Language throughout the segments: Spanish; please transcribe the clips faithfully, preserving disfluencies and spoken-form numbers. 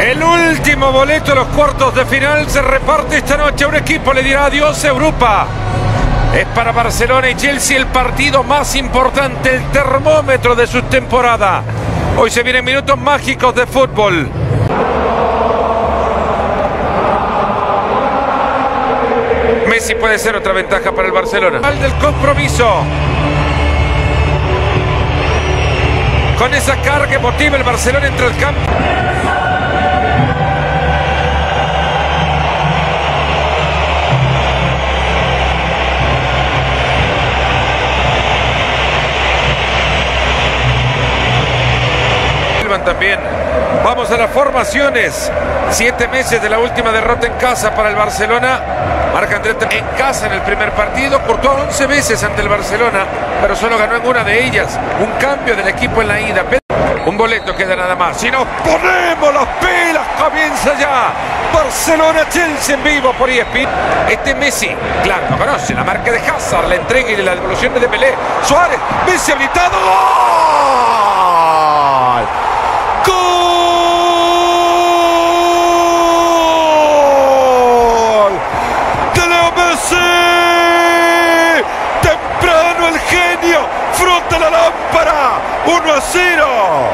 El último boleto de los cuartos de final se reparte esta noche. Un equipo le dirá adiós a Europa. Es para Barcelona y Chelsea el partido más importante, el termómetro de su temporada. Hoy se vienen minutos mágicos de fútbol. Messi puede ser otra ventaja para el Barcelona. Al del compromiso. Con esa carga emotiva el Barcelona entra al campo. También vamos a las formaciones. Siete meses de la última derrota en casa para el Barcelona. Marc-André en casa en el primer partido. Courtois once veces ante el Barcelona, pero solo ganó en una de ellas. Un cambio del equipo en la ida. Un boleto queda nada más. Si nos ponemos las pilas, comienza ya Barcelona-Chelsea en vivo por E S P N. Este Messi, claro, no conoce la marca de Hazard, la entrega y la devolución de Dembélé. Suárez, Messi habilitado. ¡Gol! ¡Gol! ¡De Leo Messi! ¡Temprano el genio! ¡Frota la lámpara! ¡uno a cero!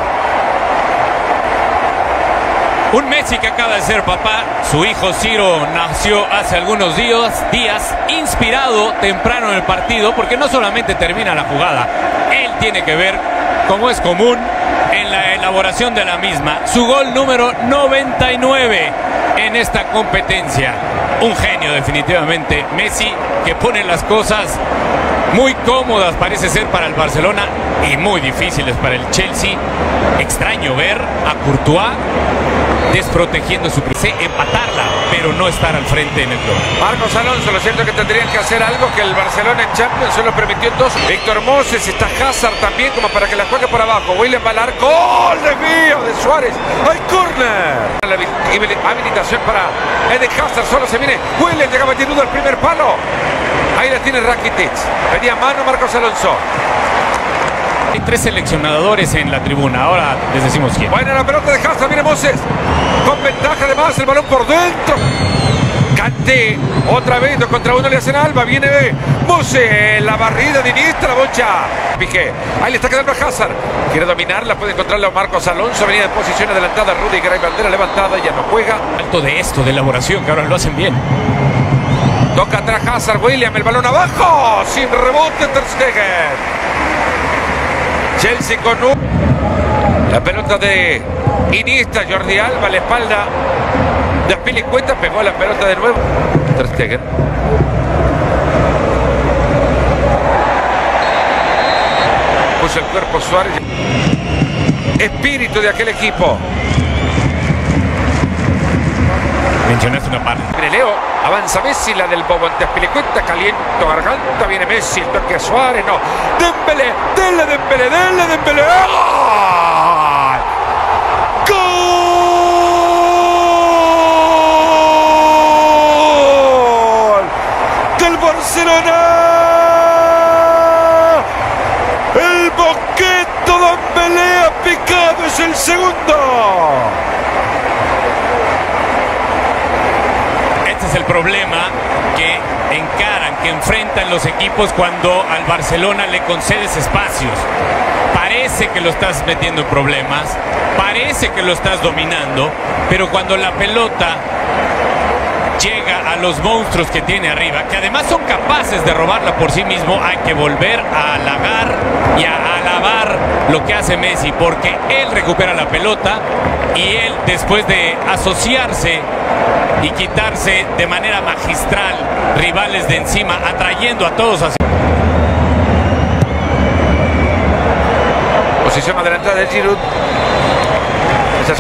Un Messi que acaba de ser papá. Su hijo Ciro nació hace algunos días, días inspirado temprano en el partido, porque no solamente termina la jugada, él tiene que ver, como es común, en la elaboración de la misma. Su gol número noventa y nueve en esta competencia. Un genio definitivamente. Messi, que pone las cosas muy cómodas parece ser para el Barcelona y muy difíciles para el Chelsea. Extraño ver a Courtois desprotegiendo su presión, empatarla, pero no estar al frente en el gol. Marcos Alonso, lo cierto es que tendrían que hacer algo que el Barcelona en Champions solo permitió dos. Víctor Moses, está Hazard también como para que la juegue por abajo. William va al arco. ¡Gol de mío de Suárez! ¡Hay córner! La habilitación para Eden Hazard, solo se viene. William llega metiendo al primer palo. Ahí la tiene Rakitic. Pedía mano Marcos Alonso. Hay tres seleccionadores en la tribuna, ahora les decimos quién. Buena la pelota de Hazard, viene Moses. Con ventaja además, el balón por dentro. Kanté, otra vez, dos contra uno le hacen Alba. Viene Moses, la barrida de Iniesta, la bocha. Piqué, ahí le está quedando a Hazard. Quiere dominarla, puede encontrarla a Marcos Alonso. Venía en posición adelantada, Rudiger, hay bandera levantada, ya no juega. Alto de esto, de elaboración, que ahora lo hacen bien. Toca atrás Hazard, William, el balón abajo. Sin rebote, Ter Stegen. Chelsea con un... La pelota de Iniesta, Jordi Alba, la espalda de Azpilicueta, pegó la pelota de nuevo. Ter Stegen. Puso el cuerpo Suárez. Espíritu de aquel equipo. Mencionaste una parte. Leo, avanza Messi, la del bobo ante Azpilicueta, caliento garganta, viene Messi, el toque a Suárez, no. Dembélé, denle Dembélé, denle Dembélé. ¡Gol! ¡Gol! ¡Del Barcelona! El boqueto Dembélé ha picado, es el segundo. Es el problema que encaran, que enfrentan los equipos cuando al Barcelona le concedes espacios. Parece que lo estás metiendo en problemas, parece que lo estás dominando, pero cuando la pelota llega a los monstruos que tiene arriba, que además son capaces de robarla por sí mismo, hay que volver a halagar y a alabar lo que hace Messi, porque él recupera la pelota y él, después de asociarse y quitarse de manera magistral rivales de encima, atrayendo a todos hacia... Posición adelantada de Giroud. Esas...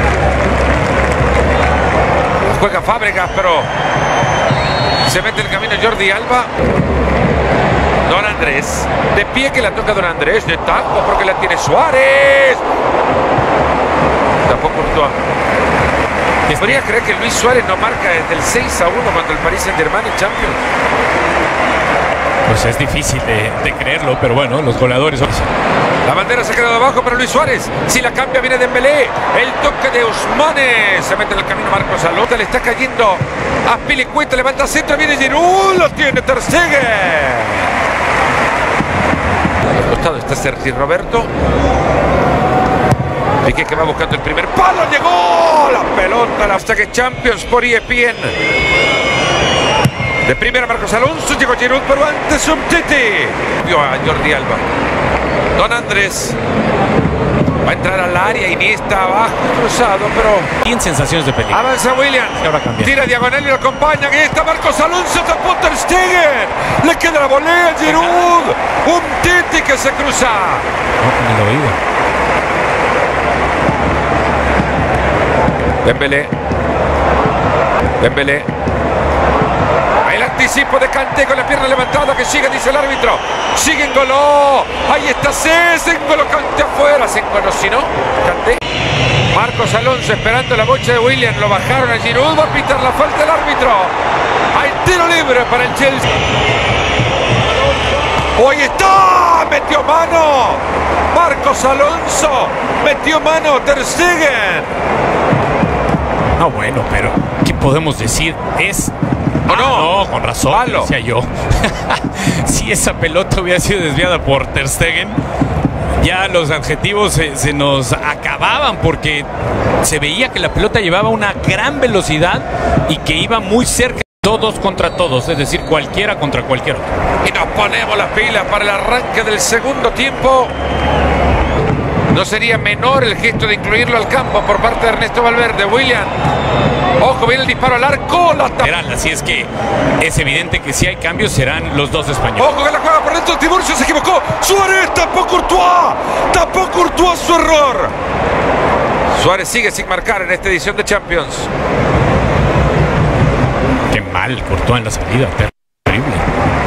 Juega Fábregas, pero se mete el camino Jordi Alba. Don Andrés, de pie que la toca Don Andrés, de taco porque la tiene Suárez. Tampoco Courtois. ¿Podría creer que Luis Suárez no marca desde el seis a uno cuando el Paris Saint-Germain en Champions? Pues es difícil de, de creerlo, pero bueno, los goleadores son... La bandera se ha quedado abajo para Luis Suárez. Si la cambia viene Dembélé. El toque de Ousmane. Se mete en el camino Marcos Alonso. Le está cayendo a Pilicueta. Levanta centro. Viene Giroud. Lo tiene Ter Stegen. Al costado está Sergi Roberto. Piqué que va buscando el primer palo. Llegó la pelota. La hasta que Champions por E S P N. De primera Marcos Alonso. Llegó Giroud, pero antes Umtiti. Vio a Jordi Alba. Don Andrés va a entrar al área, Iniesta abajo, cruzado, pero... Tiene sensaciones de peligro. Avanza William, tira diagonal y lo acompaña. Aquí está Marcos Alonso, tapó Ter Stegen. Le queda la volea, Giroud. Un Titi que se cruza. No, en el oído. Dembélé. Dembélé. El anticipo de Kanté con la pierna levantada que sigue, dice el árbitro. Sigue N'Golo. Ahí está Cés. N'Golo, Kanté afuera. Se N'Golo, si no, Kanté. Marcos Alonso esperando la bocha de William. Lo bajaron a Giroud. Va a pitar la falta el árbitro. Hay tiro libre para el Chelsea. ¡Oh, ahí está! Metió mano. Marcos Alonso. Metió mano Ter Stegen. No, bueno, pero ¿qué podemos decir? Es... ¿O ah, no? no, con razón, Palo. decía yo. Si esa pelota hubiera sido desviada por Ter Stegen, ya los adjetivos se, se nos acababan, porque se veía que la pelota llevaba una gran velocidad y que iba muy cerca, todos contra todos, es decir, cualquiera contra cualquiera. Y nos ponemos las pilas para el arranque del segundo tiempo. No sería menor el gesto de incluirlo al campo por parte de Ernesto Valverde. William. Ojo, viene el disparo al arco. La Así es que es evidente que si hay cambios serán los dos españoles. Ojo que la juega por dentro. Tiburcio se equivocó. Suárez tapó Courtois. Tapó Courtois su error. Suárez sigue sin marcar en esta edición de Champions. Qué mal Courtois en la salida. Terrible.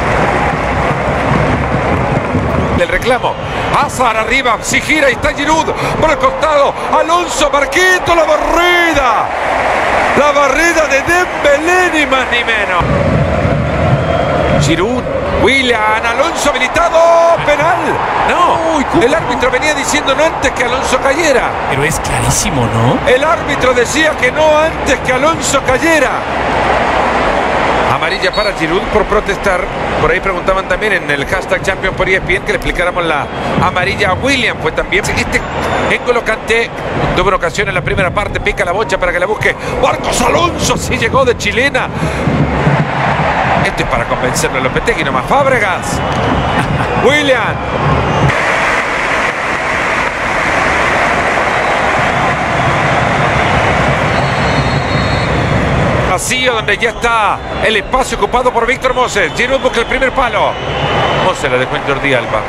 El reclamo. Hazard arriba. Si gira y está Giroud por el costado. Alonso, Marquito, la barrida. La barrida de Dembélé, ni más ni menos. Giroud, William, Alonso habilitado. Penal. No. Uy, el árbitro venía diciendo no antes que Alonso cayera. Pero es clarísimo, ¿no? El árbitro decía que no antes que Alonso cayera. Amarilla para Giroud por protestar. Por ahí preguntaban también en el hashtag Champions por E S P N que le explicáramos la amarilla a William. Fue también este N'Golo Kanté. Tuvo una ocasión en la primera parte. Pica la bocha para que la busque Marcos Alonso. Sí llegó de chilena. Esto es para convencerlo a Lopetegui, nomás Fábregas. William. Vacío donde ya está el espacio ocupado por Víctor Moses. Giroud busca el primer palo. Moses la dejó en Jordi Alba.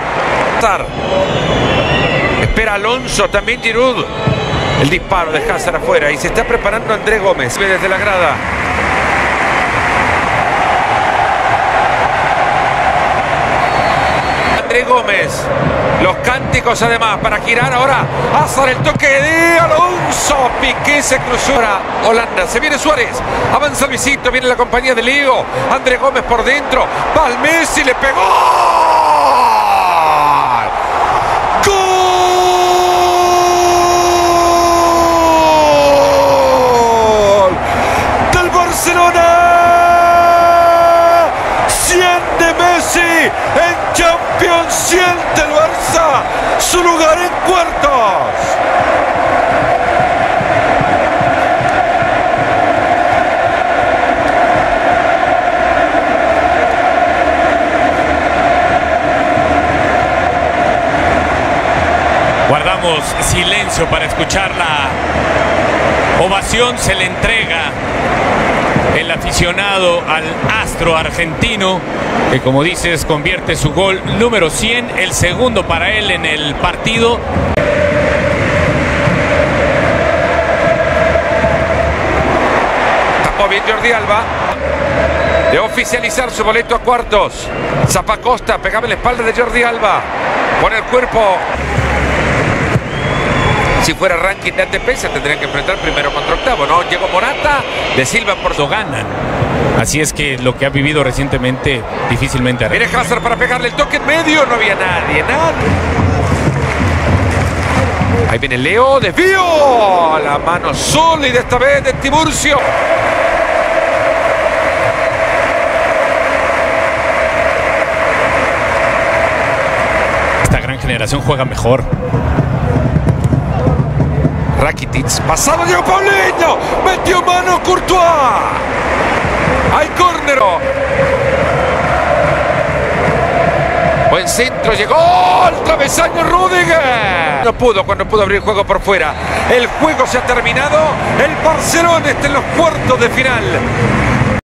Espera Alonso, también Giroud. El disparo de Hazard afuera y se está preparando André Gómez. Ve desde la grada. André Gómez. Los cánticos además para girar ahora. Hazard, el toque de Alonso. Piqué se cruzó ahora Holanda. Se viene Suárez. Avanza Luisito. Viene la compañía de Leo. André Gómez por dentro. Va al Messi. Le pegó. ¡Gol! Del Barcelona. Siente Messi en Champions. Siente el Barça su lugar en cuartos. Guardamos silencio para escuchar la ovación. Se le entrega el aficionado al astro argentino, que como dices convierte su gol número cien, el segundo para él en el partido. Tapó bien Jordi Alba. De oficializar su boleto a cuartos. Zapacosta pegaba en la espalda de Jordi Alba. Pone el cuerpo. Si fuera ranking de A T P se tendrían que enfrentar primero contra octavo, ¿no? Llegó Morata, de Silva por Lo ganan. Así es que lo que ha vivido recientemente difícilmente hará. Viene Hazard para pegarle el toque en medio. No había nadie, nadie. Ahí viene Leo, desvío. La mano sólida esta vez de Tiburcio. Esta gran generación juega mejor. Rakitic, pasado Diego Paulinho. Metió mano Courtois. Hay córner. Buen centro, llegó el travesaño Rüdiger. No pudo cuando pudo abrir el juego por fuera. El juego se ha terminado. El Barcelona está en los cuartos de final.